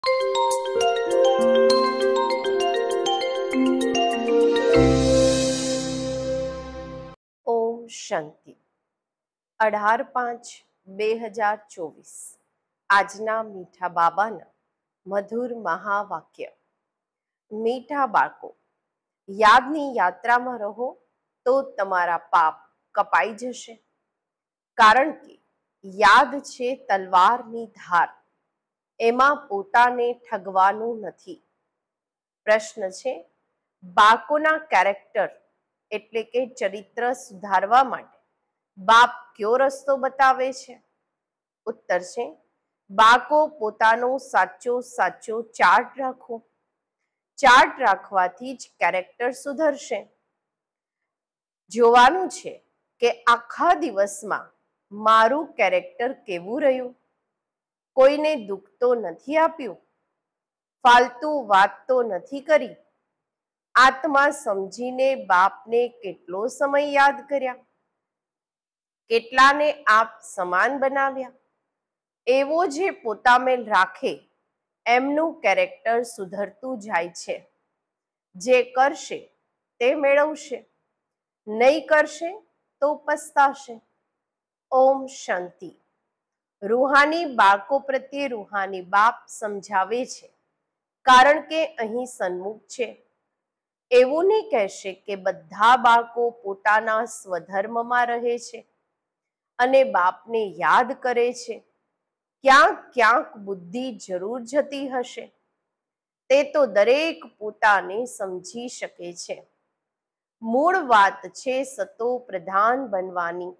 ઓમ શાંતિ 18/5/2024 આજના મીઠા બાબાના મધુર મહાવાક્ય। મીઠા બાળકો, યાદની યાત્રામાં રહો તો તમારા પાપ કપાઈ જશે, કારણ કે યાદ છે તલવારની ધાર, એમાં પોતાને ઠગવાનું નથી। પ્રશ્ન છે, બાળકોના કેરેક્ટર એટલે કે ચરિત્ર સુધારવા માટે બાપ કયો રસ્તો બતાવે છે? ઉત્તર છે, બાળકો પોતાનો સાચો ચાર્ટ રાખો। ચાર્ટ રાખવાથી જ કેરેક્ટર સુધરશે। જોવાનું છે કે આખા દિવસમાં મારું કેરેક્ટર કેવું રહ્યું, કોઈને દુઃખ તો નથી આપ્યું, ફાલતુ વાત તો નથી કરી, આત્મા સમજીને બાપને કેટલો સમય યાદ કર્યા, કેટલાને આપ સમાન બનાવ્યા। એવો જે પોતામેલ રાખે એમનું કેરેક્ટર સુધરતું જાય છે। જે કરશે તે મેળવશે, નહીં કરશે તો પસ્તાશે। ઓમ શાંતિ। રૂહાની બાળકો પ્રત્યે રૂહાની બાપ સમજાવે છે, કારણ કે અહીં સન્મુખ છે। એવું નહીં કહેશે કે બધા બાળકો પોતાના સ્વધર્મમાં રહે છે અને બાપને યાદ કરે છે। ક્યાંક ક્યાંક બુદ્ધિ જરૂર જતી હશે, તે તો દરેક પોતાને સમજી શકે છે। મૂળ વાત છે સતો પ્રધાન બનવાની,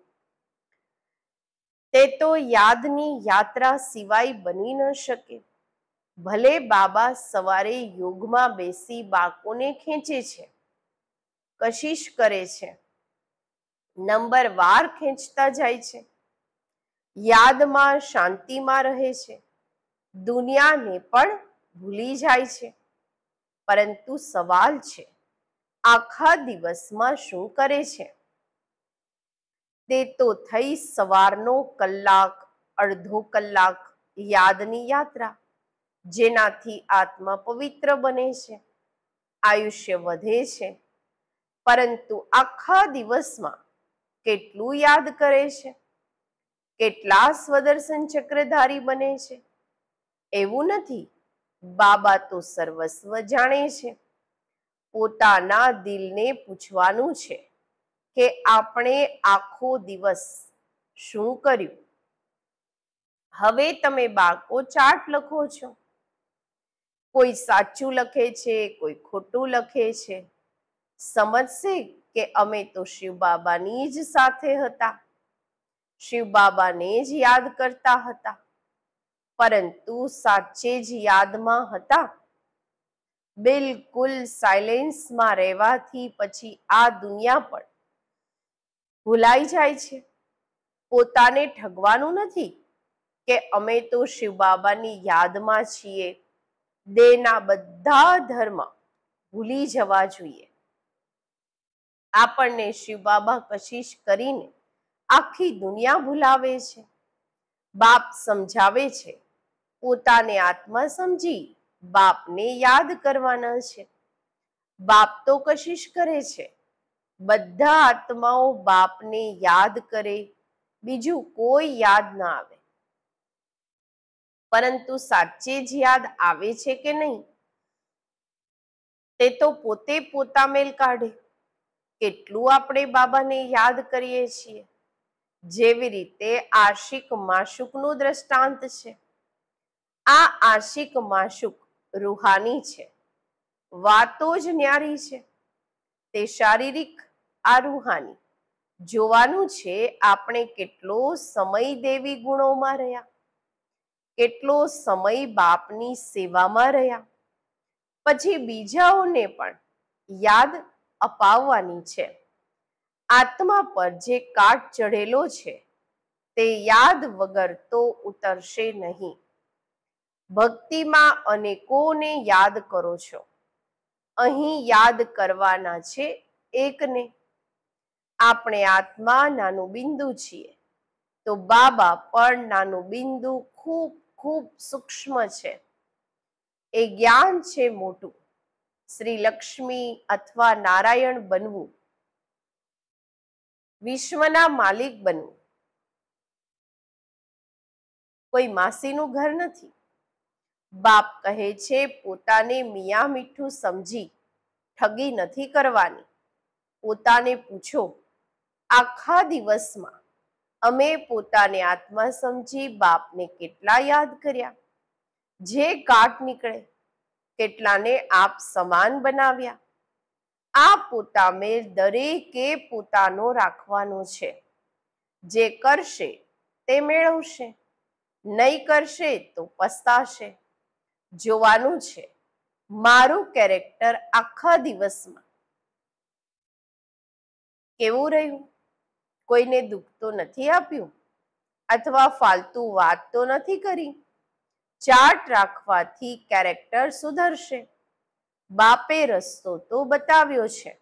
તે તો યાદની યાત્રા સિવાય બની ન શકે। ભલે બાબા સવારે યોગમાં બેસી બાળકોને ખેંચે છે, કશિશ કરે છે, નંબરવાર ખેંચતા જાય છે, યાદમાં શાંતિમાં રહે છે, દુનિયાને પણ ભૂલી જાય છે। પરંતુ સવાલ છે, આખા દિવસમાં શું કરે છે? તે તો થઈ સવારનો કલાક, અડધો કલાક યાદની યાત્રા, જેનાથી આત્મા પવિત્ર બને છે, આયુષ્ય વધે છે। પરંતુ આખા દિવસમાં કેટલું યાદ કરે છે? કેટલા સ્વદર્શન ચક્રધારી બને છે? એવું નથી, બાબા તો સર્વસ્વ જાણે છે। પોતાના દિલને પૂછવાનું છે કે આપણે આખો દિવસ શું કર્યું? હવે તમે બાળકો ચાર્ટ લખો છો, કોઈ સાચું લખે છે, કોઈ ખોટું લખે છે। સમજશે કે અમે તો શિવ બાબાની જ સાથે હતા, શિવ બાબાને જ યાદ કરતા હતા, પરંતુ સાચે જ યાદમાં હતા? બિલકુલ સાયલેન્સમાં રહેવાથી પછી આ દુનિયા પણ ભૂલાઈ જાય છે। પોતાને ઠગવાનું નથી કે અમે તો શિવ બાબાની યાદમાં છીએ, દેહના બધા ધર્મ ભૂલી જવા જોઈએ। આપણને શિવ બાબા કશિશ કરીને આખી દુનિયા ભૂલાવે છે। બાપ સમજાવે છે, પોતાને આત્મા સમજી બાપને યાદ કરવાના છે। બાપ તો કશિશ કરે છે, બધા આત્માઓ બાપને યાદ કરે, બીજું કોઈ યાદ ના આવે। પરંતુ સાચે જ યાદ આવે છે કે નહીં, તે તો પોતે પોતામેલ કાઢે। કેટલું આપણે બાબાને યાદ કરીએ છીએ, જેવી રીતે આશિક માશુકનું દ્રષ્ટાંત છે। આ આશિક માશુક રૂહાની છે, વાતો જ ન્યારી છે, તે શારીરિક, આ રૂહાની। જોવાનું છે આપણે કેટલો સમય દેવી ગુણોમાં રહ્યા, કેટલો સમય બાપની સેવામાં રહ્યા, પછી બીજાઓને પણ યાદ અપાવવાની છે। આત્મા પર જે કાટ ચઢેલો છે તે યાદ વગર તો ઉતરશે નહીં। ભક્તિમાં અનેકોને યાદ કરો છો, અહીં યાદ કરવાના છે એકને। આપણે આત્મા નાનું બિંદુ છીએ, તો બાબા પણ નાનું બિંદુ ખૂબ ખૂબ સૂક્ષ્મ છે। એ જ્ઞાન છે મોટું. શ્રી લક્ષ્મી અથવા નારાયણ બનવું, વિશ્વના માલિક બનવું કોઈ માસીનું ઘર નથી. બાપ કહે છે પોતાને મિયા મીઠું સમજી ઠગી નથી કરવાની. પોતાને પૂછો, આખા દિવસમાં અમે પોતાને આત્મા સમજી બાપને કેટલા યાદ કર્યા? જે કાટ નીકળે કેટલાને આપ સમાન બનાવ્યા? આ પોતા મેલ દરેકે પોતાનો રાખવાનો છે. જે કરશે તે મેળવશે, નહીં કરશે તો પસ્તાશે. જોવાનું છે મારું કેરેક્ટર આખા દિવસમાં કેવું રહ્યું. કોઈને દુઃખ તો નથી આપ્યું, અથવા ફાલતુ વાત તો નથી કરી. ચાર્ટ રાખવાથી કેરેક્ટર સુધરશે. બાપે રસ્તો તો બતાવ્યો છે.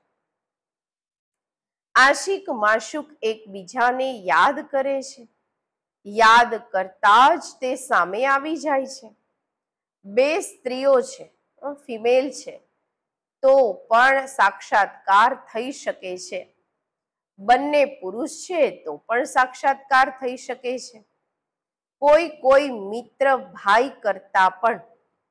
આશિક માશુક એકબીજાને યાદ કરે છે. યાદ કરતા જ તે સામે આવી જાય છે. બે સ્ત્રીઓ છે, ફિમેલ છે, તો પણ સાક્ષાત્કાર થઈ શકે છે. બંને પુરુષ છે તો પણ સાક્ષાત્કાર થઈ શકે છે. કોઈ મિત્ર ભાઈ કરતા પણ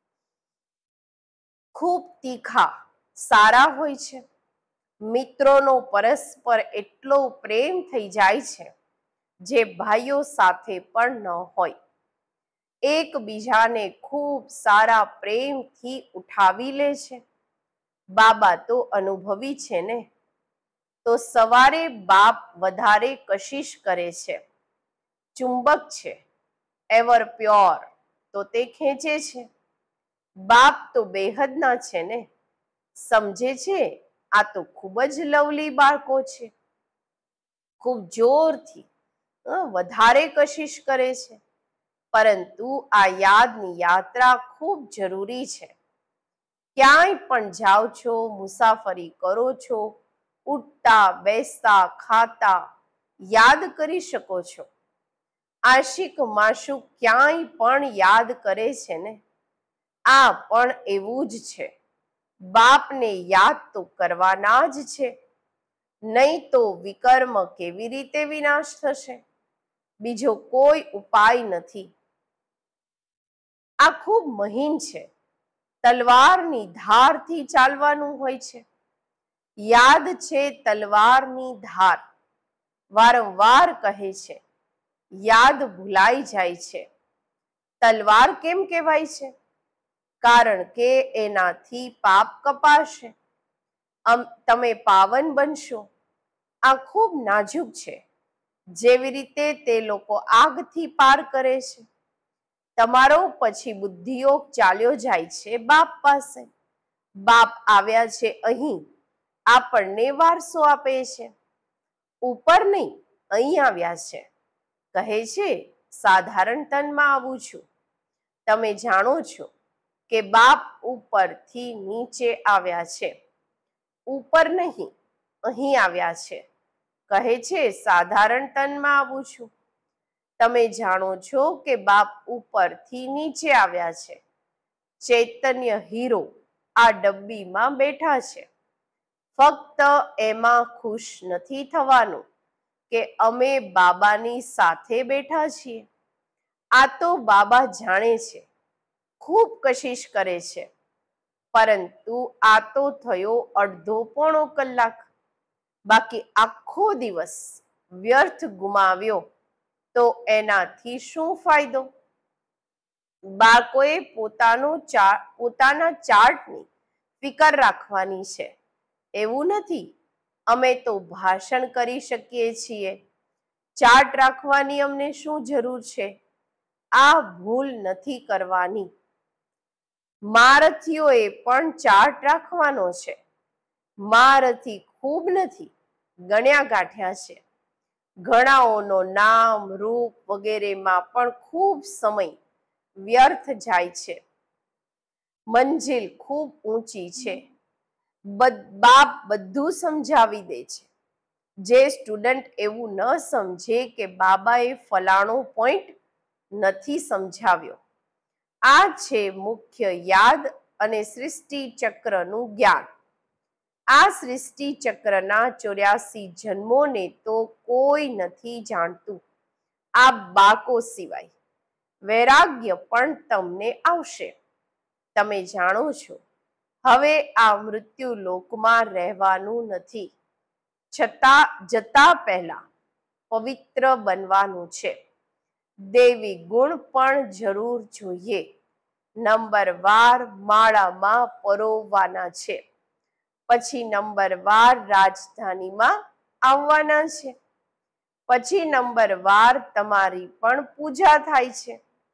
ખૂબ તીખા સારા હોય છે. મિત્રોનો પરસ્પર એટલો પ્રેમ થઈ જાય છે જે ભાઈઓ સાથે પણ ન હોય. એકબીજાને ખૂબ સારા પ્રેમથી ઉઠાવી લે છે. બાબા તો અનુભવી છે ને, તો સવારે બાપ વધારે કશિશ કરે છે. ચુંબક છે, એવર પ્યોર, તો તે ખેંચે છે. બાપ તો બેહદના છે ને, સમજે છે આ તો ખૂબ જ લવલી બાળકો છે. ખૂબ જોરથી વધારે કશિશ કરે છે. પરંતુ આ યાદની યાત્રા ખૂબ જરૂરી છે. ક્યાંય પણ જાઓ છો, મુસાફરી કરો છો, ઉઠતા બેસતા ખાતા યાદ કરી શકો છો. આશિક માશુક ક્યાંય પણ યાદ કરે છે ને. આ પણ એવું જ છે. બાપને યાદ તો કરવાના જ છે, નહીં તો વિકર્મ કેવી રીતે વિનાશ થશે? બીજો કોઈ ઉપાય નથી. આ ખૂબ મહીન છે. તલવારની ધારથી ચાલવાનું હોય છે. યાદ છે તલવારની ધાર. વારંવાર કહે છે યાદ ભૂલાઈ જાય છે. તલવાર કેમ કહેવાય છે? કારણ કે એનાથી પાપ કપાશે, તમે પાવન બનશો. આ ખૂબ નાજુક છે. જેવી રીતે તે લોકો આગથી પાર કરે છે. તમારો પછી બુદ્ધિયોગ ચાલ્યો જાય છે બાપ પાસે. બાપ આવ્યા છે અહીં, આપણને વારસો આપે છે. ઉપર નહીં, અહીં આવ્યા છે. કહે છે સાધારણ તનમાં આવું છું. તમે જાણો છો કે બાપ ઉપરથી નીચે આવ્યા છે. ઉપર નહીં, અહીં આવ્યા છે. કહે છે સાધારણ તનમાં આવું છું. તમે જાણો છો કે બાપ ઉપરથી નીચે આવ્યા છે. ચૈતન્ય હીરો આ ડબ્બીમાં બેઠા છે. ફક્ત એમાં ખુશ નથી થવાનું કે અમે બાબાની સાથે બેઠા છીએ. આ તો બાબા જાણે છે, ખૂબ કશિશ કરે છે. પરંતુ આ તો થયો અડધો પોણો કલાક. બાકી આખો દિવસ વ્યર્થ ગુમાવ્યો તો એનાથી શું ફાયદો? બાળકોએ પોતાના ચાર્ટની ફિકર રાખવાની છે. એવું નથી અમે તો ભાષણ કરી શકીએ છીએ, ચાર્ટ રાખવાની અમને શું જરૂર છે? આ ભૂલ નથી કરવાની. મહારથીઓએ પણ ચાર્ટ રાખવાનો છે. મહારથી ખૂબ નથી, ગણ્યા ગાંઠ્યા છે. ઘણાઓનો નામ રૂપ વગેરેમાં પણ ખૂબ સમય વ્યર્થ જાય છે. મંજિલ ખૂબ ઊંચી છે. બાપ બધું સમજાવી દે છે. જે સ્ટુડન્ટ એવું ન સમજે કે બાબાએ ફલાણો પોઈન્ટ નથી સમજાવ્યો, આ છે મુખ્ય યાદ અને સૃષ્ટિ ચક્રનું જ્ઞાન. આ સૃષ્ટિ ચક્રના 84 જન્મોને તો કોઈ નથી જાણતું આ બાકો સિવાય. વૈરાગ્ય પણ તમને આવશે. તમે જાણો છો હવે આ મૃત્યુ લોકમાં રહેવાનું નથી, છતાં જતા પહેલા પવિત્ર બનવાનું છે. દેવી ગુણ પણ જરૂર જોઈએ. નંબરવાર માળામાં પરોવવાના છે. પછી નંબરવાર રાજધાનીમાં આવવાના છે. પછી નંબરવાર તમારી પણ પૂજા થાય છે.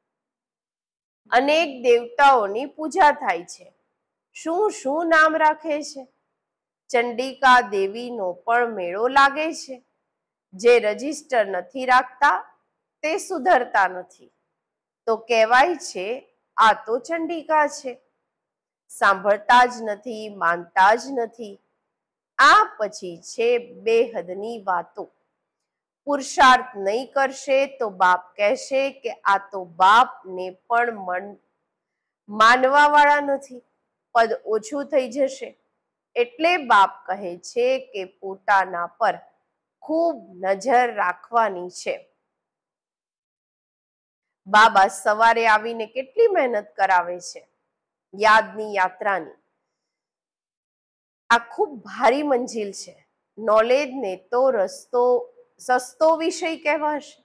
અનેક દેવતાઓની પૂજા થાય છે. શું શું નામ રાખે છે? ચંડિકા દેવીનો પણ મેળો લાગે છે. જે રજિસ્ટર નથી રાખતા તે સુધરતા નથી. તો કહેવાય છે આ તો ચંડિકા છે. સાંભળતા જ નથી, માનતા જ નથી. આ પછી છે બેહદની વાતો. પુરુષાર્થ નહીં કરશે તો બાપ કહેશે કે આ તો બાપને પણ માનવા વાળા નથી, પદ ઓછું થઈ જશે. એટલે બાપ કહે છે કે પોતાના પર ખૂબ નજર રાખવાની છે. બાબા સવારે આવીને કેટલી મહેનત કરાવે છે યાદની યાત્રાની. આ ખૂબ ભારી મંજિલ છે. નોલેજને તો રસ્તો સસ્તો વિષય કહેવાશે.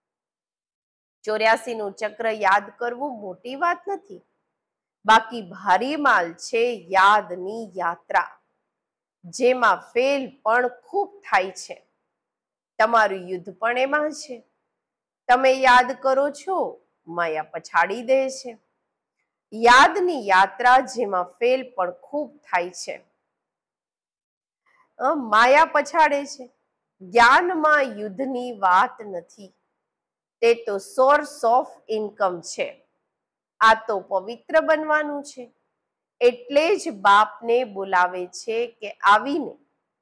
84 નું ચક્ર યાદ કરવું મોટી વાત નથી. બાકી ભારી માલ છે યાદની યાત્રા, જેમાં ફેલ પણ ખૂબ થાય છે. તમારું યુદ્ધ પણ એમાં છે. તમે યાદ કરો છો, માયા પછાડી દે છે. યાદની યાત્રા જેમાં ફેલ પણ ખૂબ થાય છે. માયા પછાડે છે. જ્ઞાનમાં યુદ્ધની વાત નથી. તે તો સોર્સ ઓફ ઇન્કમ છે. આ તો પવિત્ર બનવાનું છે. એટલે જ બાપને બોલાવે છે કે આવીને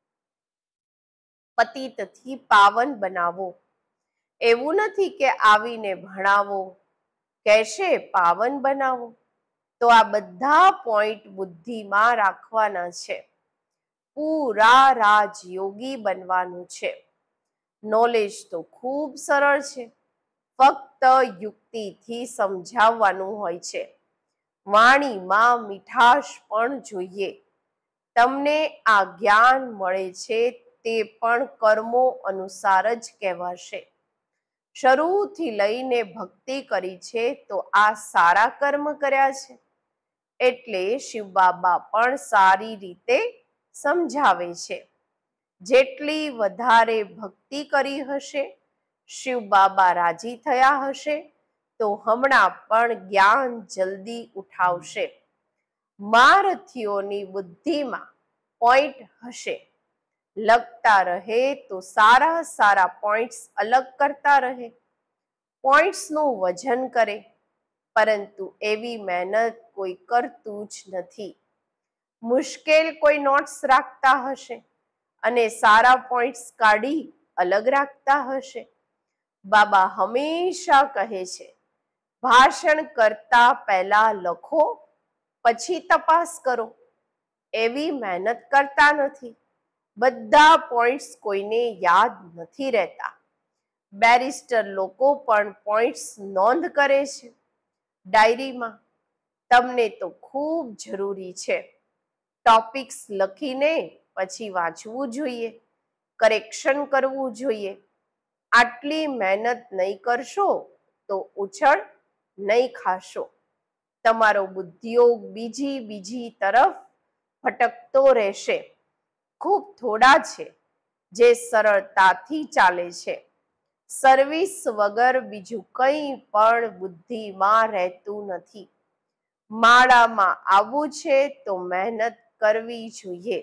પતિતથી પાવન બનાવો. એવું નથી કે આવીને ભણાવો, કહેશે પાવન બનાવો. તો આ બધા પોઈન્ટ બુદ્ધિમાં રાખવાના છે. પૂરા રાજયોગી બનવાનું છે. નોલેજ તો ખૂબ સરળ છે. ફક્ત યુક્તિથી સમજાવવાનું હોય છે. વાણીમાં મીઠાશ પણ જોઈએ. તમને આ જ્ઞાન મળે છે તે પણ કર્મો અનુસાર જ કહેવાશે. શરૂથી લઈને ભક્તિ કરી છે તો આ સારા કર્મ કર્યા છે. એટલે શિવબાબા પણ સારી રીતે સમજાવે છે. જેટલી વધારે ભક્તિ કરી હશે, શિવબાબા રાજી થયા હશે, તો હમણાં પણ જ્ઞાન જલ્દી ઉઠાવશે. મહારથીઓની બુદ્ધિમાં પોઈન્ટ હશે. લગતા રહે તો સારા સારા પોઈન્ટ્સ અલગ કરતા રહે. પોઈન્ટ્સનું વજન કરે, પરંતુ એવી મહેનત કોઈ કરતું જ નથી. મુશ્કેલ કોઈ નોટ્સ રાખતા હશે અને સારા પોઈન્ટ્સ કાઢી અલગ રાખતા હશે. બાબા હંમેશા કહે છે, ભાષણ કરતા પહેલા લખો, પછી તપાસ કરો. એવી મહેનત કરતા નથી. બધા પોઈન્ટ્સ કોઈને યાદ નથી રહેતા. બેરિસ્ટર લોકો પણ પોઈન્ટ્સ નોંધ કરે છે ડાયરીમાં. તમને તો ખૂબ જરૂરી છે. ટોપિક્સ લખીને પછી વાંચવું જોઈએ, કરેક્શન કરવું જોઈએ. આટલી મહેનત નહીં કરશો તો ઉછળ નહીં ખાશો. તમારો બુદ્ધિયોગ બીજી તરફ ભટકતો રહેશે. ખૂબ થોડા છે જે સરળતાથી ચાલે છે. સર્વિસ વગર બીજું કંઈ પણ બુદ્ધિમાં રહેતું નથી. માળામાં આવવું છે તો મહેનત કરવી જોઈએ.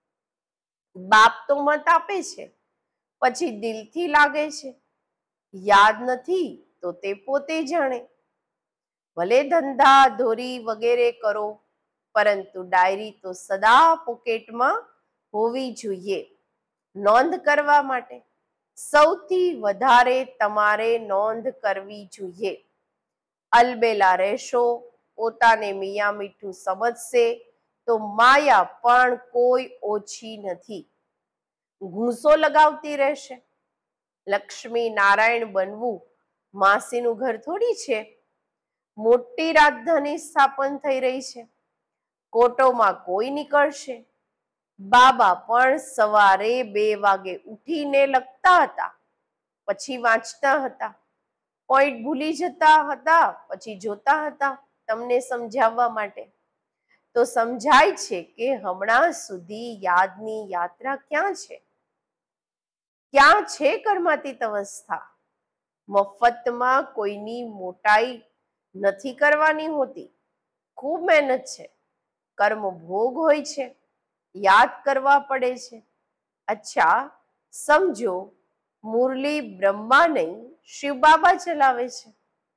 બાપ તો મત આપે છે, પછી દિલથી લાગે છે. યાદ નથી તો તે પોતે જાણે. ભલે ધંધા ધોરી વગેરે કરો, પરંતુ ડાયરી તો સદા પોકેટમાં હોવી જોઈએ, નોંધ કરવા માટે. સૌથી વધારે તમારે નોંધ કરવી જોઈએ. અલબેલા રહેશો પોતાને મિયા મીઠું સમજશે તો માયા પણ કોઈ ઓછી નથી, ઘૂંસો લગાવતી રહેશે. લક્ષ્મી નારાયણ બનવું માસીનું ઘર થોડી છે. મોટી રાજધાની સ્થાપન થઈ રહી છે. કોટોમાં કોઈ નીકળશે. બાબા પણ સવારે 2 વાગે ઉઠીને લખતા હતા, પછી વાંચતા હતા. પોઈન્ટ ભૂલી જતા હતા, પછી જોતા હતા તમને સમજાવવા માટે. તો સમજાય છે કે હમણાં સુધી યાદની યાત્રા ક્યાં છે? ક્યાં છે કર્માતીત અવસ્થા? મફતમાં કોઈની મોટાઈ નથી કરવાની હોતી, ખૂબ મહેનત છે. કર્મ ભોગ હોય છે, યાદ કરવા પડે છે. અચ્છા સમજો, મુરલી બ્રહ્મા નહીં, શિવ બાબા ચલાવે છે.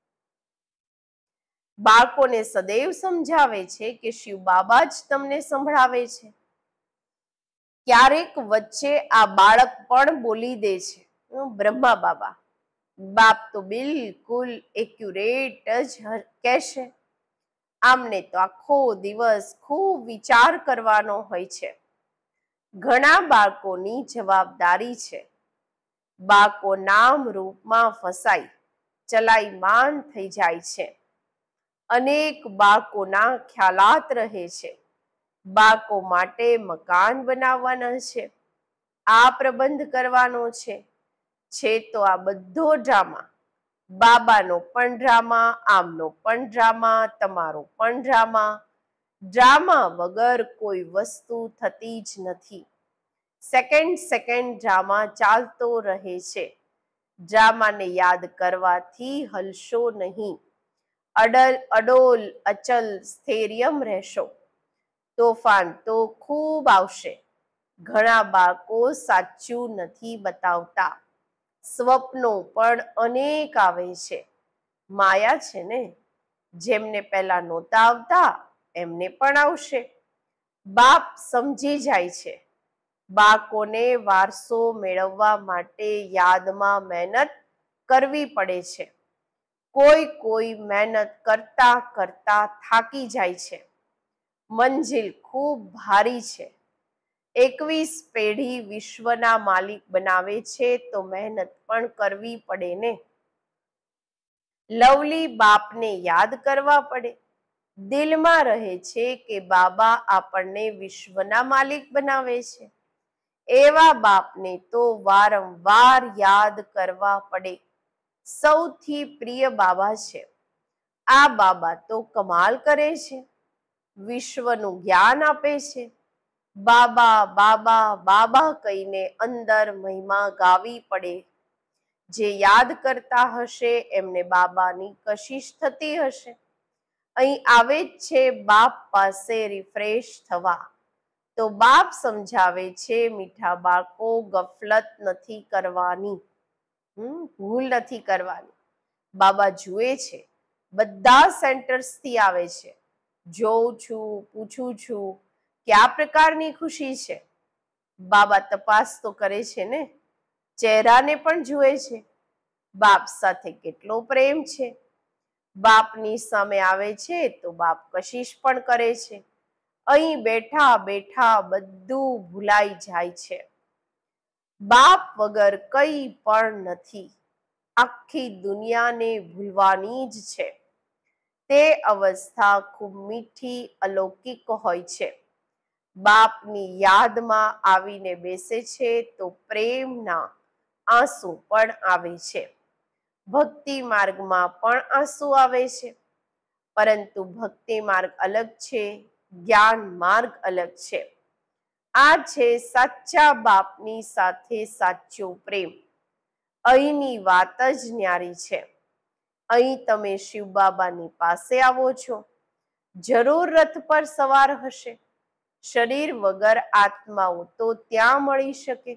બાળકોને સદૈવ સમજાવે છે કે શિવ બાબા જ તમને સંભળાવે છે. ક્યારેક વચ્ચે આ બાળક પણ બોલી દે છે, બ્રહ્મા બાબા. બાપ તો બિલકુલ એક્યુરેટ જ કહેશે. આમને તો આખો દિવસ ખૂબ વિચાર કરવાનો હોય છે. ઘણા બાળકોની જવાબદારી છે. બાળકો નામ રૂપમાં ફસાઈ ચલાયમાન થઈ જાય છે. અનેક બાળકોના ખ્યાલાત રહે છે. બાળકો માટે મકાન બનાવવાના છે, આ પ્રબંધ કરવાનો છે તો આ બધો ડ્રામા, બાબાનો પણ ડ્રામા, આમનો પણ ડ્રામા, તમારો પણ ડ્રામા. ડ્રામા વગર કોઈ વસ્તુ થતી જ નથી. સેકન્ડ ડ્રામા ચાલતો રહે છે. ડ્રામાને યાદ કરવાથી હલશો નહીં. અડોલ અચલ સ્થૈર્યમ રહેશો. તોફાન તો ખૂબ આવશે. ઘણા બાળકો સાચું નથી બતાવતા. સ્વપ્નો પણ અનેક આવે છે. માયા છે ને, જેમને પહેલા નહોતા આવતા એમને પણ આવશે. બાપ સમજી જાય છે. બાળકોને વારસો મેળવવા માટે યાદમાં મહેનત કરવી પડે છે. કોઈ મહેનત કરતા કરતા થાકી જાય છે. મંજિલ ખૂબ ભારી છે. 21 પેઢી વિશ્વના માલિક બનાવે છે તો મહેનત પણ કરવી પડે ને. લવલી બાપને યાદ કરવા પડે. દિલમાં રહે છે કે બાબા આપણને વિશ્વના માલિક બનાવે છે. એવા બાપને તો વારંવાર યાદ કરવા પડે. સૌથી પ્રિય બાબા છે. આ બાબા તો કમાલ કરે છે. વિશ્વનું જ્ઞાન આપે છે. બાબા બાબા બાબા કહીને અંદર મહિમા ગાવી પડે. જે યાદ કરતા હશે એમને બાબાની કશિશ થતી હશે. અહીં આવે જ છે બાપ પાસે રિફ્રેશ થવા. તો બાપ સમજાવે છે, મીઠા બાળકો, ગફલત નથી કરવાની, ભૂલ નથી કરવાની. બાબા જુએ છે, બધા સેન્ટર્સથી આવે છે. જોઉં છું, પૂછું છું કે આ પ્રકારની ખુશી છે. બાબા તપાસ તો કરે છે ને, ચહેરાને પણ જુએ છે. બાપ સાથે કેટલો પ્રેમ છે. બાપની સામે આવે છે તો બાપ કશિશ પણ કરે છે. અહીં બેઠા બેઠા બધું ભૂલાઈ જાય છે. બાપ વગર કંઈ પણ નથી. આખી દુનિયાને ભૂલવાની જ છે. તે અવસ્થા ખૂબ મીઠી અલૌકિક હોય છે. બાપની યાદમાં આવીને બેસે છે તો પ્રેમના આંસુ પણ આવે છે. ભક્તિ માર્ગમાં પણ આંસુ આવે છે. પરંતુ ભક્તિ માર્ગ અલગ છે, જ્ઞાન માર્ગ અલગ છે. આ છે સાચા બાપની સાથે સાચો પ્રેમ. અહીંની વાત જ ન્યારી છે. અહીં તમે શિવ બાબાની પાસે આવો છો. જરૂર રથ પર સવાર હશે. શરીર વગર આત્માઓ તો ત્યાં મળી શકે.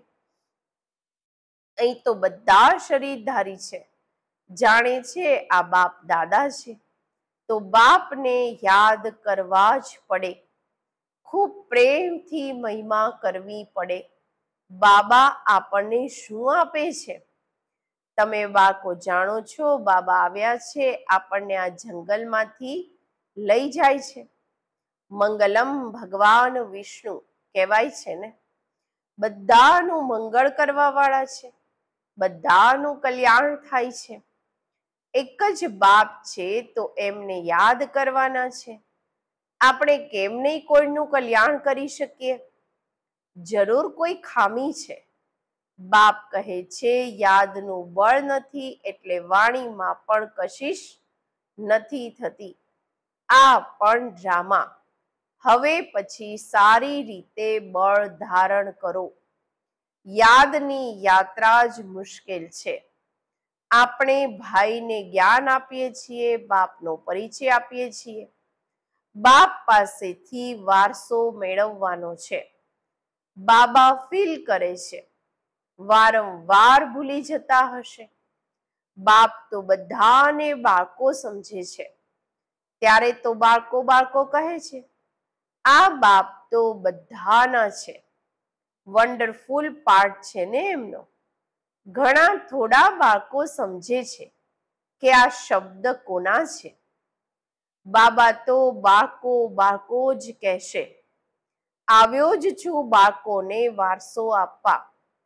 અહીં તો બધા શરીરધારી છે. જાણે છે આ બાપ દાદા છે. તો બાપને યાદ કરવા જ પડે. ખૂબ પ્રેમથી મહિમા કરવી પડે. બાબા આપણને શું આપે છે? તમે બાળકો જાણો છો, બાબા આવ્યા છે આપણને આ જંગલમાંથી લઈ જાય છે. મંગલમ ભગવાન વિષ્ણુ કહેવાય છે ને, બધાનું મંગળ કરવા વાળા છે, બધાનું કલ્યાણ થાય છે. એક જ બાપ છે તો એમને યાદ કરવાના છે. આપણે કેમ નહીં કોઈનું કલ્યાણ કરી શકીએ? જરૂર કોઈ ખામી છે. બાપ કહે છે યાદનું બળ નથી એટલે વાણીમાં પણ કશિશ નથી થતી. આ પણ ડ્રામા. હવે પછી સારી રીતે બળ ધારણ કરો. યાદની યાત્રા જ મુશ્કેલ છે. આપણે ભાઈને જ્ઞાન આપીએ છીએ, બાપનો પરિચય આપીએ છીએ. બાપ પાસેથી વારસો મેળવવાનો છે. બાબા ફીલ કરે છે, વારંવાર ભૂલી જતા હશે. બાપ તો બધાને બાળકો સમજે છે. ત્યારે તો બાળકો બાળકો કહે છે. આ બાપ તો બધાના છે. વન્ડરફુલ પાર્ટ છે ને એમનો. ઘણા થોડા બાળકો સમજે છે કે આ શબ્દ કોના છે. બાબા તો બાળકો બાળકો જ કહેશે. આવ્યો જ છું બાળકોને વારસો આપવા.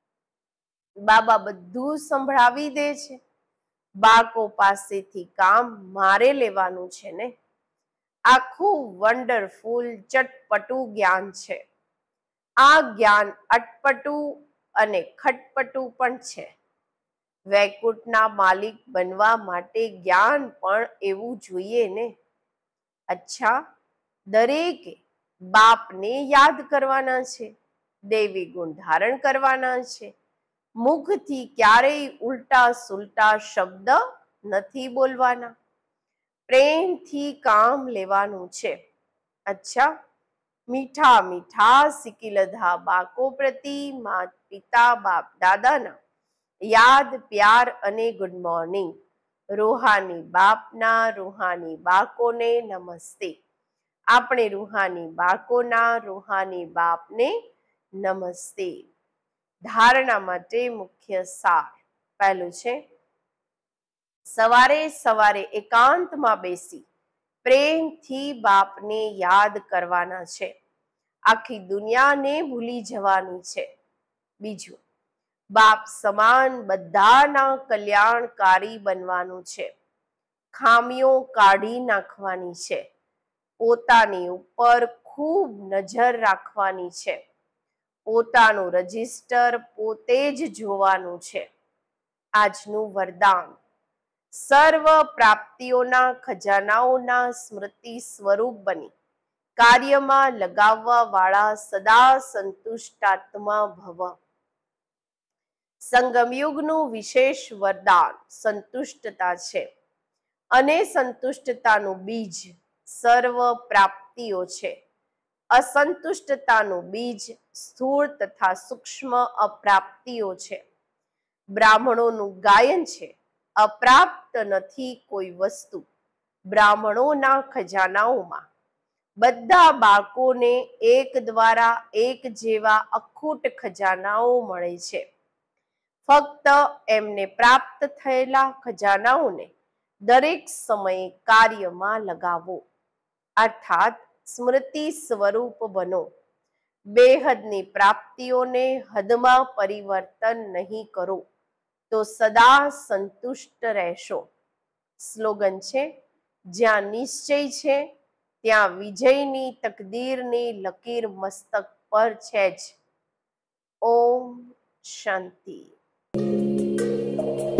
બાબા બધું સંભળાવી દે છે. બાળકો પાસેથી કામ મારે લેવાનું છે ને. આખું વન્ડરફુલ ચટપટું જ્ઞાન છે. આ જ્ઞાન અટપટું અને ખટપટું પણ છે. વૈકુંઠના માલિક બનવા માટે જ્ઞાન પણ એવું જોઈએ ને. અચ્છા, દરેકે બાપને યાદ કરવાના છે, દૈવી ગુણ ધારણ કરવાના છે. મુખથી ક્યારેય ઉલટા સુલટા શબ્દ નથી બોલવાના. પ્રેમથી કામ લેવાનું છે. અચ્છા, મીઠા મીઠા સિકિલધા બાળકો પ્રતિ માત પિતા બાપ દાદાના યાદ પ્યાર અને ગુડ મોર્નિંગ. રૂહાની બાપના રૂહાની બાળકોને નમસ્તે. આપણે રૂહાની બાળકોના રૂહાની બાપને નમસ્તે. ધારણા માટે મુખ્ય સાર. પહેલું છે, સવારે સવારે એકાંતમાં બેસી પ્રેમથી બાપને યાદ કરવાના છે. આખી દુનિયાને ભૂલી જવાની છે. બીજું, બાપ સમાન બધાના કલ્યાણકારી બનવાનું છે. ખામીઓ કાઢી નાખવાની છે. પોતાની ઉપર ખૂબ નજર રાખવાની છે. પોતાનું રજિસ્ટર પોતે જ જોવાનું છે. આજનું વરદાન. સર્વ પ્રાપ્તિઓના ખજાનાઓના સ્મૃતિ સ્વરૂપ બની કાર્યમાં લગાવવા વાળા સદા સંતુષ્ટાત્મા ભવ. સંગમયુગનું વિશેષ વરદાન સંતુષ્ટતા છે. અને સંતુષ્ટતાનું બીજ સર્વ પ્રાપ્તિઓ છે. અસંતુષ્ટતાનું બીજ સ્થૂળ તથા સૂક્ષ્મ અપ્રાપ્તિઓ છે. બ્રાહ્મણોનું ગાયન છે, અપ્રાપ્ત નથી કોઈ વસ્તુ. બ્રાહ્મણોના ખજાનાઓમાં બધા બાળકોને એક દ્વારા એક જેવા અખૂટ ખજાનાઓ મળે છે. ફક્ત એમને પ્રાપ્ત થયેલા ખજાનાઓને દરેક સમયે કાર્યમાં લગાવો, અર્થાત સ્મૃતિ સ્વરૂપ બનો. બેહદની પ્રાપ્તિઓને હદમાં પરિવર્તન નહીં કરો તો સદા સંતુષ્ટ રહેશો. સ્લોગન છે, જ્યાં નિશ્ચય છે ત્યાં વિજયની તકદીરની લકીર મસ્તક પર છે જ. ઓમ શાંતિ.